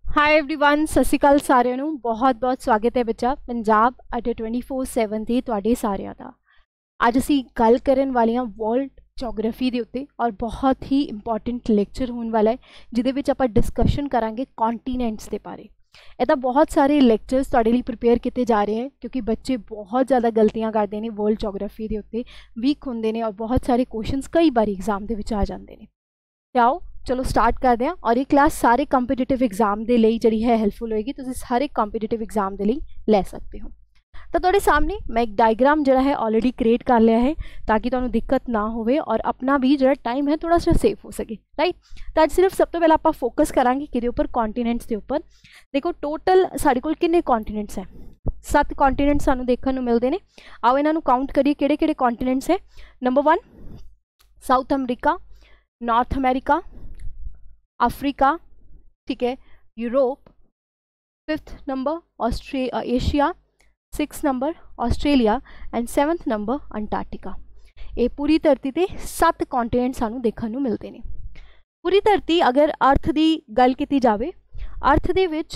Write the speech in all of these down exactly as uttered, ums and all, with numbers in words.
Hi everyone, सत श्री अकाल साਰਿਆਂ ਨੂੰ। बहुत बहुत स्वागत है बच्चा पंजाब अड्डे ट्वेंटी फोर सैवन ਤੇ ਤੁਹਾਡੇ ਸਾਰਿਆਂ ਦਾ। ਅੱਜ ਅਸੀਂ ਗੱਲ ਕਰਨ ਵਾਲੇ ਹਾਂ ਵਰਲਡ ਜੋਗ੍ਰਾਫੀ ਦੇ ਉੱਤੇ ਔਰ ਬਹੁਤ ਹੀ ਇੰਪੋਰਟੈਂਟ ਲੈਕਚਰ ਹੋਣ ਵਾਲਾ ਹੈ ਜਿਹਦੇ ਵਿੱਚ ਆਪਾਂ ਡਿਸਕਸ਼ਨ ਕਰਾਂਗੇ ਕੌਂਟੀਨੈਂਟਸ ਦੇ ਬਾਰੇ। ਇਹਦਾ ਬਹੁਤ ਸਾਰੇ ਲੈਕਚਰਸ ਤੁਹਾਡੇ ਲਈ ਪ੍ਰਿਪੇਅਰ ਕੀਤੇ ਜਾ ਰਹੇ हैं क्योंकि बच्चे बहुत ज़्यादा गलतियां करते हैं वर्ल्ड ਜੋਗ੍ਰਾਫੀ ਦੇ ਉੱਤੇ, ਵੀਕ ਹੁੰਦੇ ਨੇ और बहुत सारे क्वेश्चंस कई बार एग्जाम ਦੇ ਵਿੱਚ आ ਜਾਂਦੇ ਨੇ। ਤੇ ਆਓ चलो स्टार्ट करते हैं। और ये क्लास सारे कंपीटिटिव एग्जाम के लिए जी है हेल्पफुल होएगी, तुम हर एक कंपीटिटिव एग्जाम के लिए ले सकते हो। तो थोड़े सामने मैं एक डायग्राम जो है ऑलरेडी क्रिएट कर लिया है ताकि तुम्हें दिक्कत ना हो और अपना भी जो टाइम है थोड़ा सा सेफ हो सके, राइट। तो अज सिर्फ सब तो पहले आप फोकस करांगे कि उपर कॉन्टीनेंट्स के उपर। देखो टोटल साढ़े कोल किन्ने कॉन्टीनेंट्स हैं, सत्त कॉन्टीनेंट सानू देखने को मिलते हैं। आओ इन्हों काउंट करिए किहड़े किहड़े कॉन्टीनेंट्स है। Number one South America, North America, Africa, ठीक है, यूरोप, फिफ्थ नंबर ऑस्ट्रे Asia, six number Australia and seventh number Antarctica. ये पूरी धरती ते सत्त कॉन्टीनेंट सानू देखने को मिलते हैं। पूरी धरती अगर अर्थ की गल की जाए, अर्थ दे विच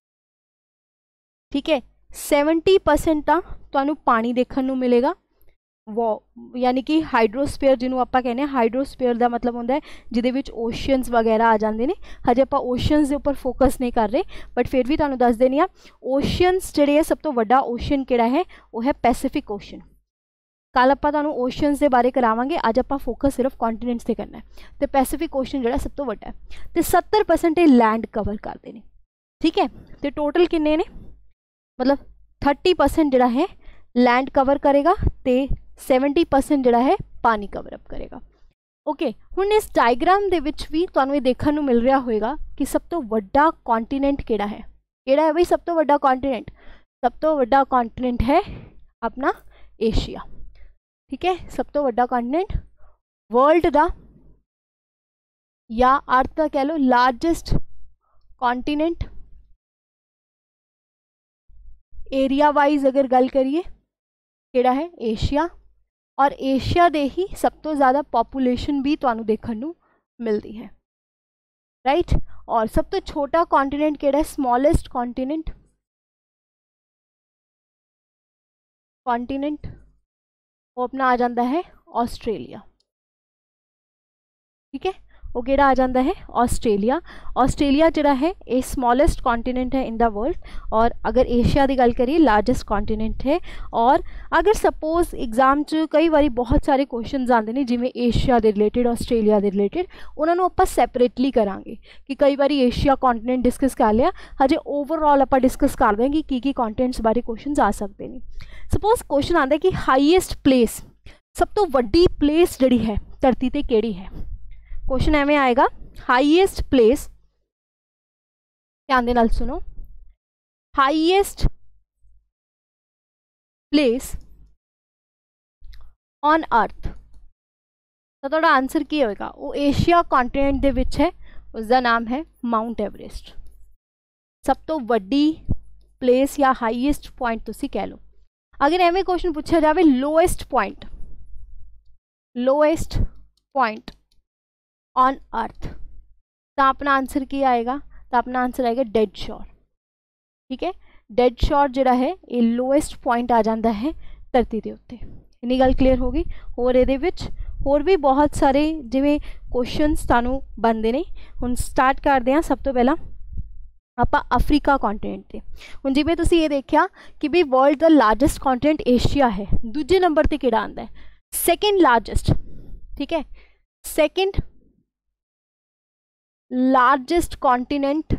ठीक है सैवनटी परसेंट तो पानी देखने को मिलेगा, वो यानी कि हाइड्रोस्फेयर जिन्होंने आप कहने हाइड्रोस्फेयर का मतलब होंगे जिदे विच ओशियंस वगैरह आ जाते हैं। हजे आप ओशियंस के उपर फोकस नहीं कर रहे बट फिर भी तुहानूं दस देनी आ ओशियंस जिहड़े है सब तो वड्डा ओशियन किहड़ा है वो है पैसिफिक ओशियन। कल आप तुहानूं ओशियंस के बारे करावांगे, अज आप फोकस सिर्फ कॉन्टीनेंट्स से करना है। तो पैसिफिक ओशियन जिहड़ा सब तो वड्डा है तो सत्तर परसेंट लैंड कवर करते हैं, ठीक है। तो टोटल किन्ने ने मतलब थर्टी परसेंट जिहड़ा है लैंड कवर करेगा तो सैवनटी परसेंट जोड़ा है पानी कवरअप करेगा। ओके हुण इस डायग्राम दे विच भी तुहानूं ये देखने को मिल रहा होएगा कि सब तो वड्डा कॉन्टीनेंट किहड़ा है। किहड़ा है बई सब तो वड्डा कॉन्टीनेंट? सब तो वड्डा कॉन्टीनेंट है अपना एशिया, ठीक है। सब तो वड्डा कॉन्टीनेंट वर्ल्ड दा या अर्थ का कह लो लार्जेस्ट कॉन्टीनेंट एरिया वाइज अगर गल करिए किहड़ा है एशिया। और एशिया दे ही सब तो ज़्यादा पॉपुलेशन भी तुहानूं देखने को मिलती है, राइट। और सब तो छोटा कॉन्टीनेंट किहड़ा है, स्मॉलेस्ट कॉन्टीनेंट कॉन्टीनेंट वो अपना आ जाता है ऑस्ट्रेलिया, ठीक है। वो किहड़ा आ जाता है ऑस्ट्रेलिया। ऑस्ट्रेलिया जिहड़ा है ये स्मॉलेस्ट कॉन्टीनेंट है इन द वर्ल्ड। और अगर एशिया की गल करिए लार्जेस्ट कॉन्टीनेंट है। और अगर सपोज एग्जाम च कई बार बहुत सारे क्वेश्चन आते हैं जिमें एशिया के रिलेटेड ऑस्ट्रेलिया के रिलेटेड, उन्होंने आप सैपरेटली करांगे कि कई बार एशिया कॉन्टीनेंट डिस्कस कर लिया, हजे ओवरऑल आप डिस्कस कर देंगे कि की कॉन्टेंट्स बारे क्वेश्चन आ सकते हैं। सपोज क्वेश्चन आता है कि हाईएस्ट प्लेस सब तो वड्डी प्लेस जिहड़ी है धरती ते किहड़ी है। क्वेश्चन एवें आएगा हाईएस्ट प्लेस, ध्यान दे नाल सुनो, हाईएस्ट प्लेस ऑन अर्थ। तो थोड़ा आंसर की होएगा वो एशिया कॉन्टीनेंट दे विच है, उसका नाम है माउंट एवरेस्ट। सब तो वड्डी प्लेस या हाईएस्ट पॉइंट तुसी कह लो। अगर एवें क्वेश्चन पूछा जाए lowest point, lowest point on earth, तो अपना आंसर क्या आएगा? तो अपना आंसर आएगा डेड शोर, ठीक है। डेड शोर जिहड़ा है ये लोएस्ट पॉइंट आ जाता है धरती के उत्ते। इन्नी गल क्लीयर होगी। होर इहदे विच होर भी बहुत सारे जिवें क्वेश्चनस तुहानूं बनते हैं। हुण स्टार्ट करते हैं सब तो पहला आपां अफ्रीका कॉन्टीनेंट ते। हुण जिवें तुसीं ये देखिया कि भी वर्ल्ड दा लार्जेस्ट कॉन्टीनेंट एशिया है, दूजे नंबर ते किहड़ा आंदा है? सैकेंड लार्जेस्ट, ठीक है। सैकेंड लार्जेस्ट कॉन्टीनेंट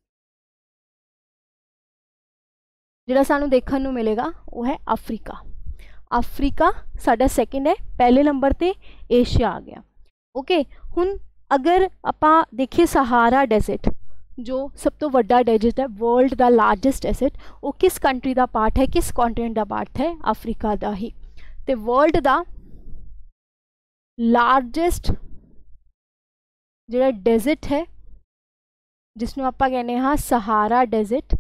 जिहड़ा सानू देखने को मिलेगा वो है अफ्रीका। अफ्रीका साडा सैकेंड है, पहले नंबर ते एशिया आ गया। ओके हुण अगर आपां देखिए सहारा डेजर्ट जो सब तो वड्डा डेजर्ट है वर्ल्ड दा लार्जेस्ट डेजर्ट, वो किस कंट्री दा पार्ट है, किस कॉन्टीनेंट दा पार्ट है? अफ्रीका दा ही। ते वर्ल्ड दा लार्जेस्ट जिहड़ा डेजर्ट है जिसनों आप कहने हाँ सहारा डेजर्ट,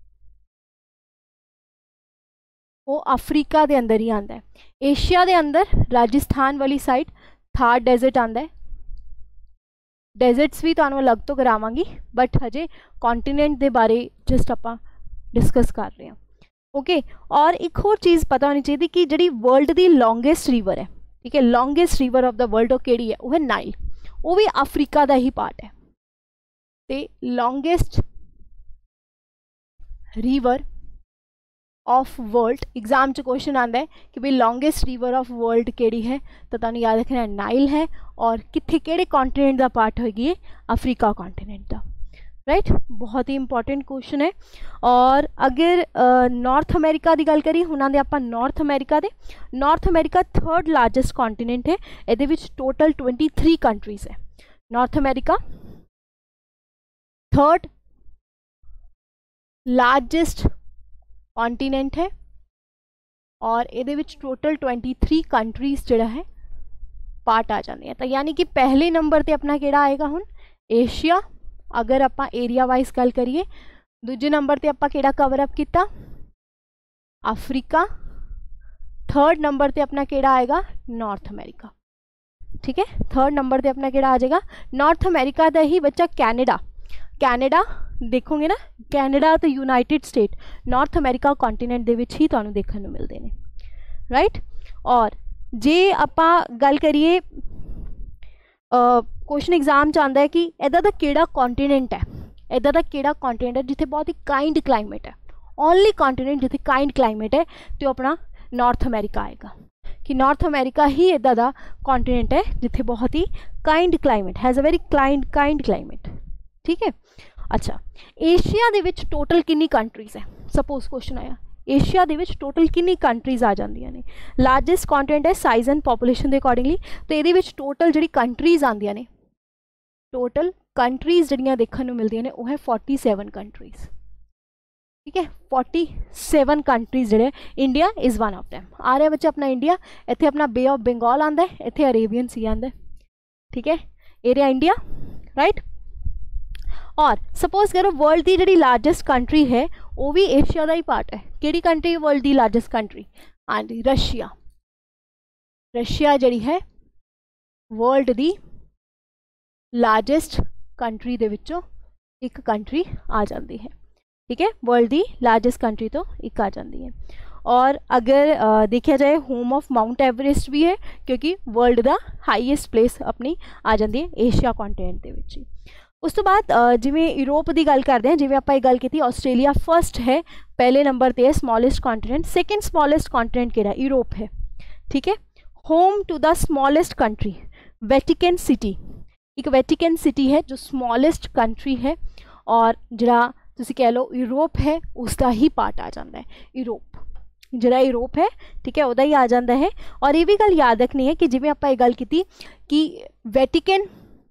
वो अफ्रीका के अंदर ही आता है। एशिया के अंदर राजस्थान वाली साइड थार डेजर्ट आता है, डेजर्ट्स भी तुहानूं अलग तो करावांगी, बट हजे कॉन्टीनेंट के बारे जस्ट आपां डिस्कस कर रहे हैं। ओके, और एक होर चीज़ पता होनी चाहिए कि जिहड़ी वर्ल्ड की लॉन्गेस्ट रिवर है, ठीक है, longest river of the world वो किहड़ी है, वो है नाइल। वो भी अफ्रीका का ही पार्ट है। ते longest river of world, exam च क्वेश्चन आता है कि भाई लॉन्गेस्ट रिवर ऑफ वर्ल्ड केड़ी है, तो तुहानूं याद रखना है नाइल है। और कित्थे केड़े कॉन्टीनेंट का पार्ट होगी, अफ्रीका कॉन्टीनेंट का, राइट। बहुत ही इंपॉर्टेंट क्वेश्चन है। और अगर नॉर्थ अमेरिका की गल करिए, उन्होंने आप नॉर्थ अमेरिका दे, North America third largest continent है, ये टोटल ट्वेंटी थ्री कंट्रीज है। North America third largest continent है और ये टोटल ट्वेंटी थ्री कंट्रीज जोड़ा है पार्ट आ जाते हैं। तो यानी कि पहले नंबर पर अपना केड़ा आएगा हुण एशिया, अगर आप एरिया वाइज गल करिए। दूजे नंबर पर आप केड़ा कवरअप किया, अफ्रीका। थर्ड नंबर पर अपना केड़ा आएगा, नॉर्थ अमेरिका, ठीक है। थर्ड नंबर पर अपना केड़ा आ जाएगा नॉर्थ अमेरिका का ही बच्चा कैनेडा। कैनेडा देखोगे ना, कैनेडा तो United State North America continent के ही तुहानूं देखने को मिलते हैं, राइट। और जे आपां गल करिए क्वेश्चन एग्जाम च आंदा है कि इदा दा केड़ा कॉन्टीनेंट है, इदा दा केड़ा कॉन्टीनेंट है जिथे बहुत ही काइंड क्लाइमेट है, ओनली कॉन्टीनेंट जिथे काइंड क्लाइमेट है, तो अपना नॉर्थ अमेरिका आएगा। कि नॉर्थ अमेरिका ही इदा दा कॉन्टीनेंट है जिथे बहुत ही kind climate, has a very kind kind climate, ठीक है। अच्छा, एशिया दे विच टोटल कितनी कंट्रीज है, सपोज क्वेश्चन आया एशिया दे विच टोटल कितनी कंट्रीज आ जांदियां ने। लार्जेस्ट कॉन्टीनेंट है साइज एंड पॉपूलेशन के अकॉर्डिंगली, तो ये विच टोटल जी कंट्रीज आंदियां ने, टोटल कंट्रीज जिहड़ियां देखने को मिलदियां ने वो है फोर्टी सैवन कंट्रीज, ठीक है। फोर्टी सैवन कंट्रीज जिहड़े, India is one of them. आ रहा बच्चा अपना इंडिया, इत्थे अपना बे ऑफ बंगाल आंदा है, इत्थे अरेबियन सी आंदा है, ठीक है। Area India, right. और सपोज करो वर्ल्ड की जी लार्जेस्ट कंट्री है वो भी एशिया का ही पार्ट है। किहड़ी कंट्री वर्ल्ड की लार्जेस्ट कंट्री, हाँ जी रशिया। रशिया जी है वर्ल्ड की लार्जेस्ट कंट्री दे विचों एक कंट्री आ जाती है, ठीक है। वर्ल्ड की लार्जेस्ट कंट्री तो एक आ जाती है। और अगर आ, देखा जाए होम ऑफ माउंट एवरेस्ट भी है, क्योंकि वर्ल्ड का हाईएस्ट प्लेस अपनी आ जाती है एशिया कॉन्टीनेंट के विच। उस तो बाद जिमें यूरोप की गल करते हैं, जिमें आप गल की ऑस्ट्रेलिया फर्स्ट है, पहले नंबर पर है smallest continent. Second smallest continent केड़ा, यूरोप है, ठीक है। Home to the smallest country Vatican city, एक वेटिकन सिटी है जो स्मॉलेस्ट कंट्री है, और जरा तुसी कह लो यूरोप है उसका ही पार्ट आ जाता है। यूरोप जरा यूरोप है, ठीक है, वह ही आ जाता है। और ये भी गल याद रखनी है कि जिमें आप गल की कि वेटिकन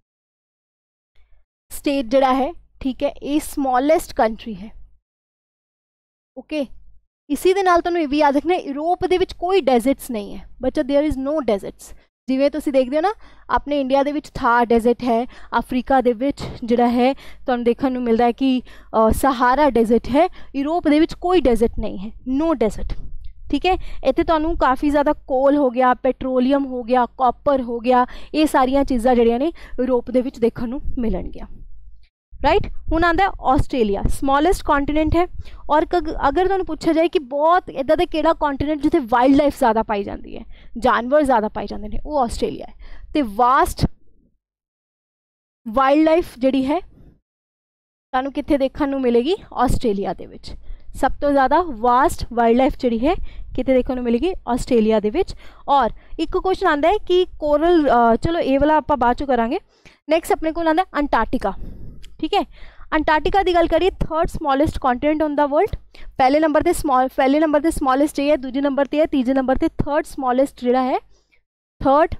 स्टेट जड़ा है, ठीक है, ये स्मॉलेस्ट कंट्री है, ओके। इसी दे नाल तुहानूं ये भी याद रखना है यूरोप दे विच कोई डेजर्ट्स नहीं है बच्चा, देयर इज़ नो डेजर्ट्स। जिवें तुसीं देखदे हो ना अपने इंडिया दे विच थार डेजर्ट है, अफ्रीका दे विच जिहड़ा है तुहानूं देखण नूं मिलदा है कि सहारा डेजर्ट है। यूरोप दे विच कोई डेजर्ट नहीं है, नो डेजर्ट, ठीक है। इत्थे तुहानूं काफ़ी ज़्यादा कोल हो गया, पेट्रोलियम हो गया, कॉपर हो गया, ये सारियां चीज़ां जिहड़ियां ने यूरोप दे विच देखण नूं मिलणगियां, राइट। हुण आंदा है ऑस्ट्रेलिया, स्मॉलेस्ट कॉन्टीनेंट है। और अगर तुहानूं पूछा जाए कि बहुत इदां दा किहड़ा कॉन्टीनेंट जिथे वाइल्ड लाइफ ज़्यादा पाई जाती है, जानवर ज़्यादा पाए जाते हैं, वो ऑस्ट्रेलिया है। तो वास्ट वाइल्ड लाइफ जिहड़ी है तुहानूं कित्थे देखण नूं मिलेगी, ऑस्ट्रेलिया दे विच। सब तो ज़्यादा वास्ट वाइल्ड लाइफ जिहड़ी है कित्थे देखण नूं मिलेगी, ऑस्ट्रेलिया दे विच। और एक क्वेश्चन आंदा है कि कोरल, चलो ये वाला आपां बाद चों करांगे। नैक्सट अपने कोल आंदा अंटार्कटिका, ठीक है। अंटार्कटिका की गल करिए third smallest continent on the world. पहले नंबर पे स्मॉल पहले नंबर पे स्मॉलेस्ट है, दूजे नंबर पे है, तीजे नंबर पे थर्ड स्मॉलेस्ट जिहड़ा है, third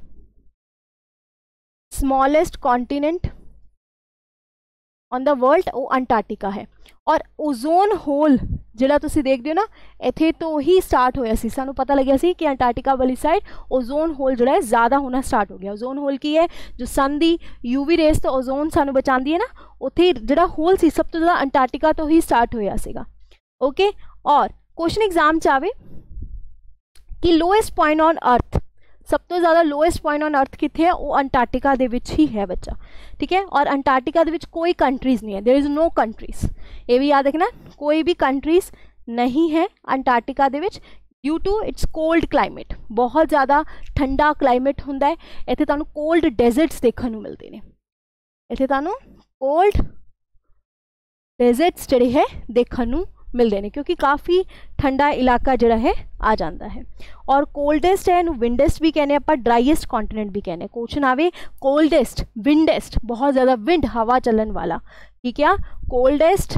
smallest continent on the world वो अंटार्कटिका है। और ओजोन होल जिहड़ा तुसीं देखदे हो ना, इत्थे तो ही स्टार्ट होया सी, सानूं पता लग्या सी कि अंटार्कटिका वाली साइड ओजोन होल जिहड़ा है ज़्यादा होना स्टार्ट हो गया। ओजोन होल की है जो सन दी यूवी रेस तो ओजोन सानूं बचाती है ना, उत्थे जिहड़ा होल सी सब तो ज़्यादा अंटार्कटिका तो ही स्टार्ट होया सीगा, ओके। और क्वेश्चन एग्जाम च आवे कि लोएस्ट पॉइंट ऑन अर्थ, सब तो ज़्यादा लोएस्ट पॉइंट ऑन अर्थ कितने है, वो अंटार्कटिका दे विच ही है बच्चा, ठीक है। और अंटार्कटिका दे विच कोई कंट्रीज़ नहीं है, देयर इज़ नो कंट्रीज़, ये भी याद रखना, कोई भी कंट्रीज़ नहीं है अंटार्कटिका दे विच due to its cold climate, बहुत ज़्यादा ठंडा क्लाइमेट हुंदा है। इत्थे तुहानूं कोल्ड डेजर्ट्स देखने नूं मिलते हैं, इत्थे तुहानूं कोल्ड डेजर्ट्स जिहड़े है देखने नूं मिलते हैं, क्योंकि काफ़ी ठंडा इलाका जिहड़ा है आ जाता है। और कोल्डेस्ट है विंडेस्ट भी कहने, आप ड्राईएस्ट कॉन्टिनेंट भी कहने। क्वेश्चन आवे कोल्डेस्ट विंडेस्ट, बहुत ज़्यादा विंड हवा चलन वाला, ठीक है, coldest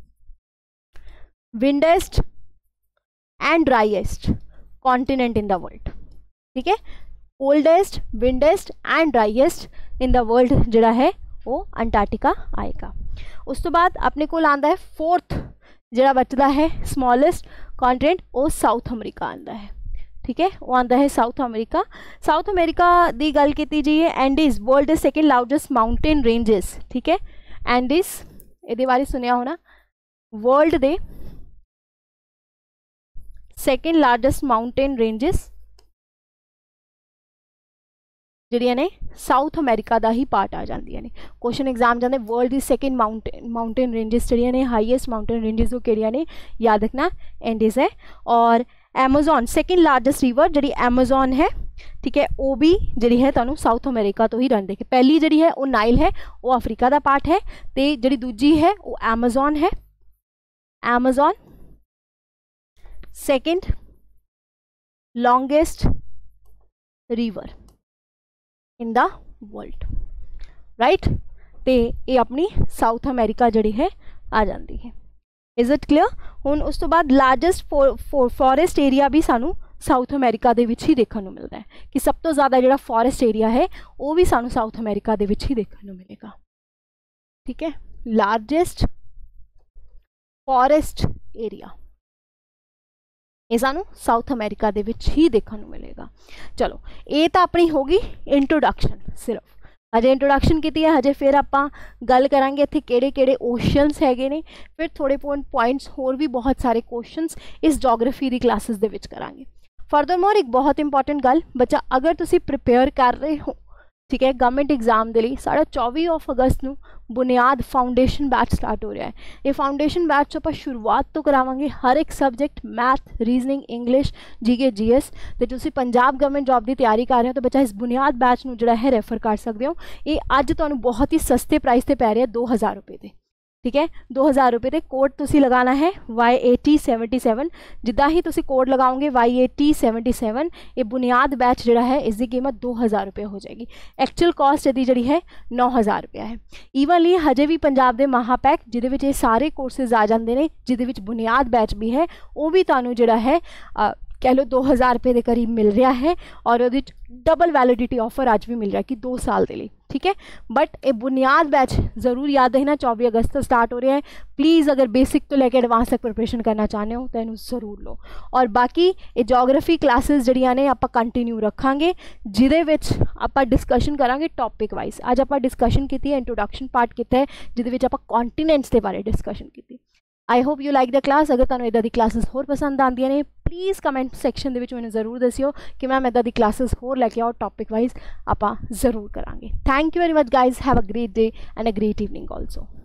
windiest and driest continent in the world, ठीक है। Coldest windiest and driest in the world जिहड़ा है वो अंटार्कटिका आएगा। उस तो बाद अपने को आंदा है फोर्थ जिहड़ा बचदा है स्मॉलेस्ट कॉन्टिनेंट, वो साउथ अमरीका आंदा है, ठीक है, वो आंदा है साउथ अमरीका। साउथ अमरीका दी गल कीती जाइए, एंडीज वर्ल्ड दे सैकेंड लार्जेस्ट माउंटेन रेंजेस, ठीक है, एंडीज इहदे बारे सुनिया होना, वर्ल्ड दे सैकेंड लार्जेस्ट माउंटेन रेंजेस ਜਿਹੜੀਆਂ ਨੇ ਸਾਊਥ ਅਮਰੀਕਾ ਦਾ ਹੀ ਪਾਰਟ ਆ ਜਾਂਦੀਆਂ ਨੇ। ਕੁਐਸਚਨ ਐਗਜ਼ਾਮ ਜਾਂਦੇ ਵਰਲਡ ਦੀ ਸੈਕਿੰਡ ਮਾਊਂਟੇਨ ਮਾਊਂਟੇਨ ਰੇਂजेस ਜਿਹੜੀਆਂ ਨੇ ਹਾਈਐਸਟ ਮਾਊਂਟੇਨ ਰੇਂजेस ਉਹ ਕਿਹੜੀਆਂ ਨੇ, याद रखना एंडीज है। और एमेजॉन सैकेंड लार्जेस्ट रिवर जी एमेजॉन है, ठीक है, वो भी जी है तुहानूं साउथ अमेरिका तो ही रन देखे। पहली जी है वो नाइल है, वो अफ्रीका का पार्ट है, तो जी दूजी है वो एमेजॉन है, Amazon second longest river in the world, right. तो ये अपनी साउथ अमेरिका जी है आ जाती है। Is it clear? हुण उस तो बाद लार्जेस्ट फॉरेस्ट एरिया भी सानू साउथ अमेरिका दे विच ही देखने को मिलता है, कि सब तो ज़्यादा जो फॉरेस्ट एरिया है वो भी सानू साउथ अमेरिका दे विच ही देखने को मिलेगा, ठीक है। लार्जेस्ट फॉरेस्ट एरिया ये सानू साउथ अमेरिका दे विच ही देखने को मिलेगा। चलो ये तो अपनी होगी इंट्रोडक्शन, सिर्फ हजे इंट्रोडक्शन की है, हजे फिर आप गल करांगे इत्थे किहड़े किहड़े ओशनस हैगे ने, फिर थोड़े पॉइंट्स होर भी बहुत सारे क्वेश्चंस इस जोग्राफी दी क्लासेस दे विच करांगे। फर्दरमोर एक बहुत इंपॉर्टेंट गल बच्चा, अगर तुसी प्रिपेयर कर रहे हो, ठीक है, गवर्नमेंट एग्जाम के लिए साढ़ा चौबीस ऑफ अगस्त नूं बुनियाद फाउंडेशन बैच स्टार्ट हो रहा है। ये फाउंडेशन बैच आप शुरुआत तो करावांगे हर एक subject math reasoning English G K G S, तो तुसी पंजाब गवर्नमेंट जॉब की तैयारी कर रहे हो तो बच्चा इस बुनियाद बैच नूं जिहड़ा है रेफर कर सकते हो। ये अज तुहानूं बहुत ही सस्ते प्राइस से पै रहे दो हज़ार रुपये के, ठीक है, दो हज़ार रुपये के कोड तुसी लगाना है Y A T seventy seven. जिदा ही तुसी कोड लगाओगे Y A T seventy seven, ये बुनियाद बैच जिहड़ा है इसकी कीमत दो हज़ार रुपये हो जाएगी। एक्चुअल कॉस्ट यदि जी है नौ हज़ार रुपया है। ईवनली हजे भी पंजाब के महापैक जिहदे विच ये सारे कोर्सेज आ जाते हैं, जिहदे विच बुनियाद बैच भी है, वो भी तुहानूं जिहड़ा है आ, कह लो दो हज़ार रुपये के करीब मिल रहा है। और वो डबल वैलिडिटी ऑफर अज भी मिल रहा है कि दो साल के लिए, ठीक है। बट ये बुनियाद बैच जरूर याद रखना चौबीस अगस्त तो स्टार्ट हो रहा है। प्लीज़ अगर बेसिक तो लेके एडवांस तक प्रिपरेशन करना चाहते हो तो इन्हू जरूर लो। और बाकी ये जोग्राफी क्लासेस जड़ियाँ ने आप कंटिन्यू रखांगे, जिदे विच आप डिस्कशन करांगे टॉपिक वाइज। अज आप डिस्कशन की है, इंट्रोडक्शन पार्ट किया है, जिदे विच आप कॉन्टिनेंट्स के बारे डिस्कशन की। I hope you like the class. अगर तुहानूं इदां दी क्लासेस होर पसंद आंदियां ने प्लीज़ कमेंट सैक्शन दे विच मैनूं जरूर दस्सिओ कि मैम इदां दी क्लासेस होर लैके आओ, टॉपिक वाइज आपां जरूर करांगे। Thank you very much guys, have a great day and a great evening also.